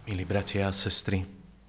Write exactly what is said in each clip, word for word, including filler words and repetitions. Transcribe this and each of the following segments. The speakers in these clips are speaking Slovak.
Milí bratia a sestry,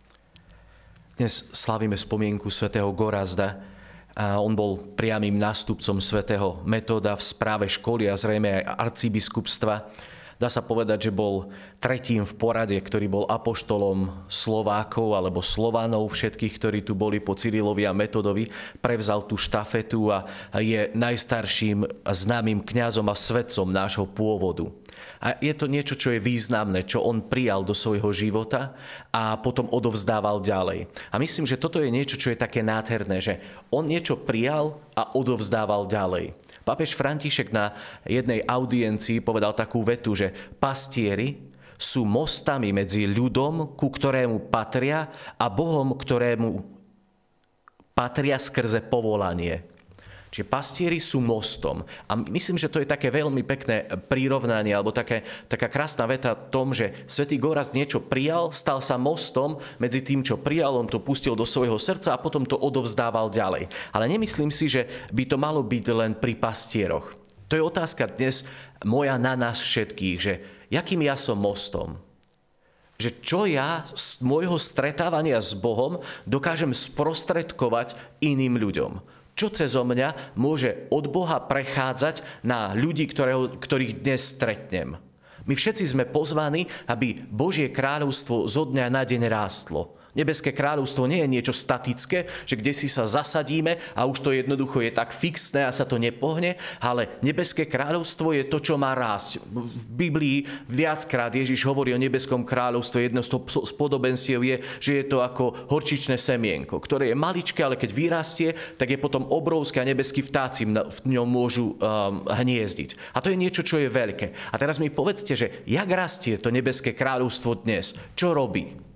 dnes slávime spomienku svätého Gorazda a on bol priamym nástupcom svätého Metóda v správe školy a zrejme aj arcibiskupstva. Dá sa povedať, že bol tretím v porade, ktorý bol apoštolom Slovákov alebo Slovanov, všetkých, ktorí tu boli po Cyrilovi a Metodovi. Prevzal tú štafetu a je najstarším a známym kňazom a svedcom nášho pôvodu. A je to niečo, čo je významné, čo on prijal do svojho života a potom odovzdával ďalej. A myslím, že toto je niečo, čo je také nádherné, že on niečo prijal a odovzdával ďalej. Pápež František na jednej audiencii povedal takú vetu, že pastieri sú mostami medzi ľudom, ku ktorému patria, a Bohom, ktorému patria skrze povolanie. Čiže pastieri sú mostom. A myslím, že to je také veľmi pekné prirovnanie, alebo také, taká krásna veta v tom, že svätý Gorazd niečo prijal, stal sa mostom medzi tým, čo prijal, on to pustil do svojho srdca a potom to odovzdával ďalej. Ale nemyslím si, že by to malo byť len pri pastieroch. To je otázka dnes moja na nás všetkých, že jakým ja som mostom? Že čo ja z môjho stretávania s Bohom dokážem sprostredkovať iným ľuďom? Čo cezo mňa môže od Boha prechádzať na ľudí, ktorého, ktorých dnes stretnem? My všetci sme pozvaní, aby Božie kráľovstvo zo dňa na deň rástlo. Nebeské kráľovstvo nie je niečo statické, že kde si sa zasadíme a už to jednoducho je tak fixné a sa to nepohne, ale nebeské kráľovstvo je to, čo má rásť. V Biblii viackrát Ježiš hovorí o nebeskom kráľovstve. Jedno z podobenstiev je, že je to ako horčičné semienko, ktoré je maličké, ale keď vyrastie, tak je potom obrovské a nebeskí vtáci v ňom môžu um, hniezdiť. A to je niečo, čo je veľké. A teraz mi povedzte, že jak rastie to nebeské kráľovstvo dnes? Čo robí?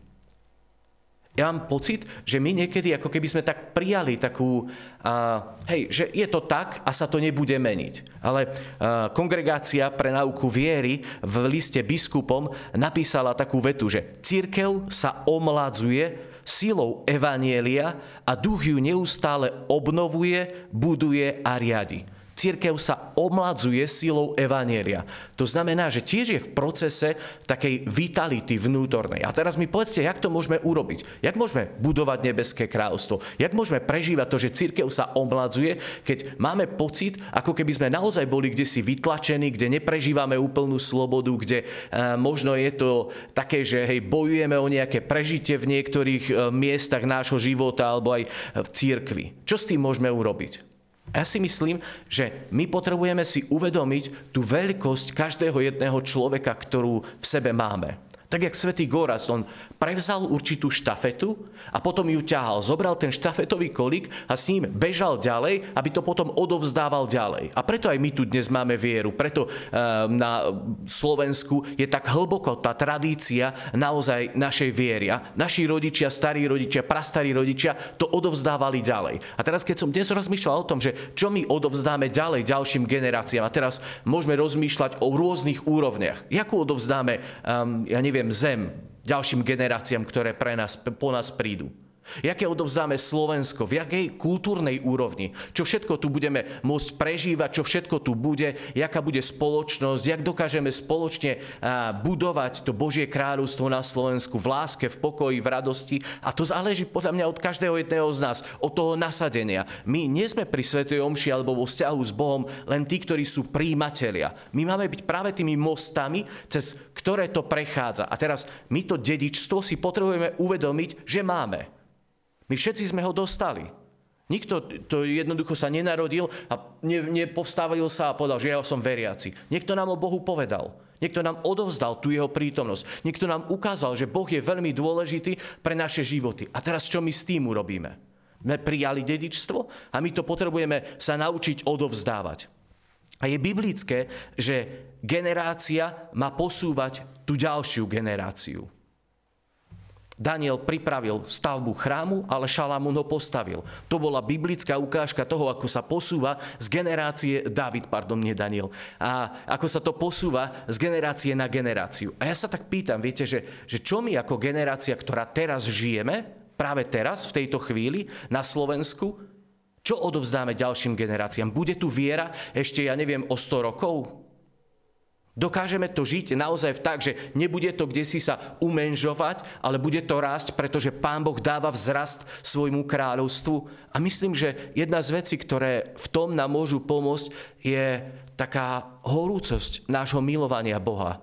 Ja mám pocit, že my niekedy ako keby sme tak prijali takú, uh, hej, že je to tak a sa to nebude meniť. Ale uh, Kongregácia pre náuku viery v liste biskupom napísala takú vetu, že cirkev sa omladzuje silou evanjelia a duch ju neustále obnovuje, buduje a riadi. Cirkev sa omladzuje silou evanjelia. To znamená, že tiež je v procese takej vitality vnútornej. A teraz mi povedzte, jak to môžeme urobiť? Jak môžeme budovať nebeské kráľovstvo? Jak môžeme prežívať to, že cirkev sa omladzuje, keď máme pocit, ako keby sme naozaj boli kdesi vytlačení, kde neprežívame úplnú slobodu, kde e, možno je to také, že hej, bojujeme o nejaké prežitie v niektorých e, miestach nášho života alebo aj v cirkvi. Čo s tým môžeme urobiť? Ja si myslím, že my potrebujeme si uvedomiť tú veľkosť každého jedného človeka, ktorú v sebe máme. Tak jak svätý Gorazd, on prevzal určitú štafetu a potom ju ťahal. Zobral ten štafetový kolík a s ním bežal ďalej, aby to potom odovzdával ďalej. A preto aj my tu dnes máme vieru. Preto na Slovensku je tak hlboko tá tradícia naozaj našej viery. A naši rodičia, starí rodičia, prastarí rodičia to odovzdávali ďalej. A teraz, keď som dnes rozmýšľal o tom, že čo my odovzdáme ďalej ďalším generáciám, a teraz môžeme rozmýšľať o rôznych úrovniach. Jakú odovzdáme, um, ja neviem, zem ďalším generáciám, ktoré pre nás, po nás prídu. Jaké odovzdáme Slovensko, v jakej kultúrnej úrovni, čo všetko tu budeme môcť prežívať, čo všetko tu bude, jaká bude spoločnosť, jak dokážeme spoločne budovať to Božie kráľovstvo na Slovensku v láske, v pokoji, v radosti. A to záleží podľa mňa od každého jedného z nás, od toho nasadenia. My nie sme pri svätej omši alebo vo vzťahu s Bohom len tí, ktorí sú príjimatelia. My máme byť práve tými mostami, cez ktoré to prechádza. A teraz my to dedičstvo si potrebujeme uvedomiť, že máme. My všetci sme ho dostali. Nikto to jednoducho sa nenarodil a ne, nepovstávil sa a povedal, že ja som veriaci. Niekto nám o Bohu povedal. Niekto nám odovzdal tú jeho prítomnosť. Niekto nám ukázal, že Boh je veľmi dôležitý pre naše životy. A teraz čo my s tým urobíme? My prijali dedičstvo a my to potrebujeme sa naučiť odovzdávať. A je biblické, že generácia má posúvať tú ďalšiu generáciu. Daniel pripravil stavbu chrámu, ale Šalamún ho postavil. To bola biblická ukážka toho, ako sa posúva z generácie, Dávid, pardon, nie Daniel, a ako sa to posúva z generácie na generáciu. A ja sa tak pýtam, viete, že, že čo my ako generácia, ktorá teraz žijeme, práve teraz, v tejto chvíli, na Slovensku, čo odovzdáme ďalším generáciám? Bude tu viera ešte, ja neviem, o sto rokov? Dokážeme to žiť naozaj tak, že nebude to kdesi sa umenžovať, ale bude to rásť, pretože Pán Boh dáva vzrast svojmu kráľovstvu. A myslím, že jedna z vecí, ktoré v tom nám môžu pomôcť, je taká horúcosť nášho milovania Boha.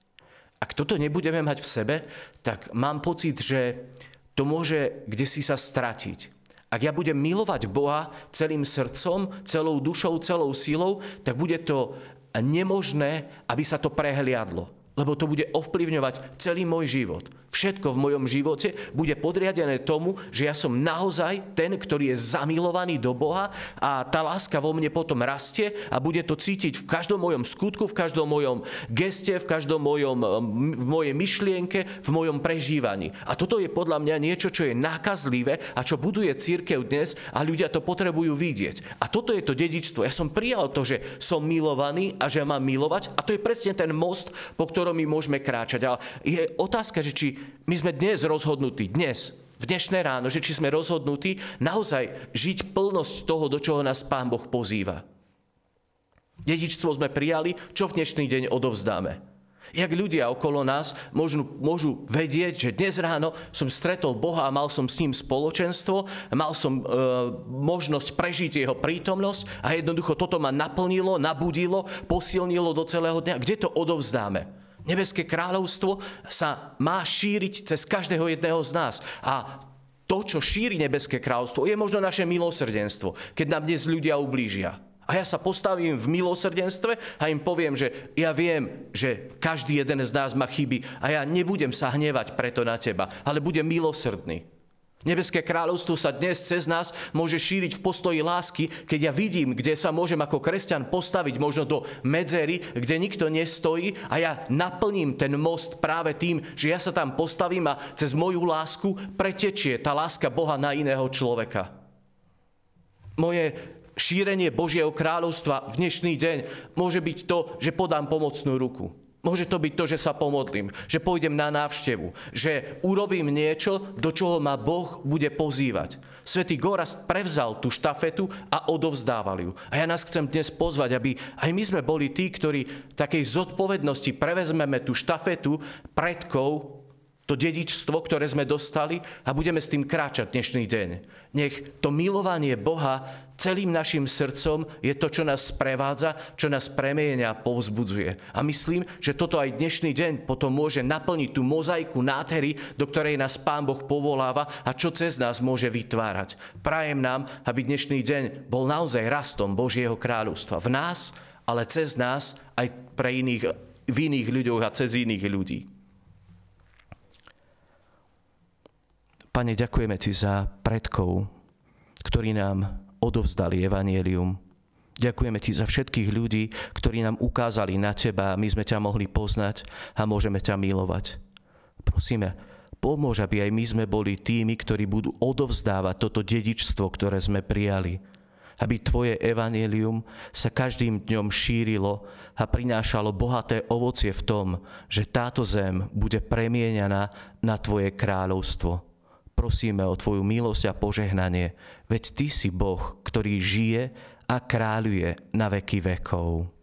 Ak toto nebudeme mať v sebe, tak mám pocit, že to môže kdesi sa stratiť. Ak ja budem milovať Boha celým srdcom, celou dušou, celou silou, tak bude to nemožné, aby sa to prehliadlo. Lebo to bude ovplyvňovať celý môj život. Všetko v mojom živote bude podriadené tomu, že ja som naozaj ten, ktorý je zamilovaný do Boha a tá láska vo mne potom rastie a bude to cítiť v každom mojom skutku, v každom mojom geste, v každom mojom, v mojej myšlienke, v mojom prežívaní. A toto je podľa mňa niečo, čo je nákazlivé a čo buduje cirkev dnes a ľudia to potrebujú vidieť. A toto je to dedičstvo. Ja som prijal to, že som milovaný a že mám milovať a to je presne ten most, po ktorom my môžeme kráčať. Ale je otázka, že či my sme dnes rozhodnutí, dnes, v dnešné ráno, že či sme rozhodnutí naozaj žiť plnosť toho, do čoho nás Pán Boh pozýva. Dedičstvo sme prijali, čo v dnešný deň odovzdáme. Jak ľudia okolo nás môžu, môžu vedieť, že dnes ráno som stretol Boha a mal som s ním spoločenstvo, mal som e, možnosť prežiť jeho prítomnosť a jednoducho toto ma naplnilo, nabudilo, posilnilo do celého dňa. Kde to odovzdáme? Nebeské kráľovstvo sa má šíriť cez každého jedného z nás. A to, čo šíri nebeské kráľovstvo, je možno naše milosrdenstvo, keď nám dnes ľudia ublížia. A ja sa postavím v milosrdenstve a im poviem, že ja viem, že každý jeden z nás má chyby a ja nebudem sa hnevať preto na teba, ale budem milosrdný. Nebeské kráľovstvo sa dnes cez nás môže šíriť v postoji lásky, keď ja vidím, kde sa môžem ako kresťan postaviť možno do medzery, kde nikto nestojí a ja naplním ten most práve tým, že ja sa tam postavím a cez moju lásku pretečie tá láska Boha na iného človeka. Moje šírenie Božieho kráľovstva v dnešný deň môže byť to, že podám pomocnú ruku. Môže to byť to, že sa pomodlím, že pôjdem na návštevu, že urobím niečo, do čoho ma Boh bude pozývať. Svätý Gorazd prevzal tú štafetu a odovzdával ju. A ja nás chcem dnes pozvať, aby aj my sme boli tí, ktorí takej zodpovednosti prevezmeme tú štafetu predkov, to dedičstvo, ktoré sme dostali a budeme s tým kráčať dnešný deň. Nech to milovanie Boha celým našim srdcom je to, čo nás sprevádza, čo nás premieňa a povzbudzuje. A myslím, že toto aj dnešný deň potom môže naplniť tú mozaiku nádhery, do ktorej nás Pán Boh povoláva a čo cez nás môže vytvárať. Prajem nám, aby dnešný deň bol naozaj rastom Božieho kráľovstva v nás, ale cez nás aj pre iných, v iných ľuďoch a cez iných ľudí. Pane, ďakujeme Ti za predkov, ktorí nám odovzdali evanjelium. Ďakujeme Ti za všetkých ľudí, ktorí nám ukázali na Teba a my sme ťa mohli poznať a môžeme ťa milovať. Prosíme, pomôž, aby aj my sme boli tými, ktorí budú odovzdávať toto dedičstvo, ktoré sme prijali. Aby Tvoje evanjelium sa každým dňom šírilo a prinášalo bohaté ovocie v tom, že táto zem bude premieňaná na Tvoje kráľovstvo. Prosíme o Tvoju milosť a požehnanie, veď Ty si Boh, ktorý žije a kráľuje na veky vekov.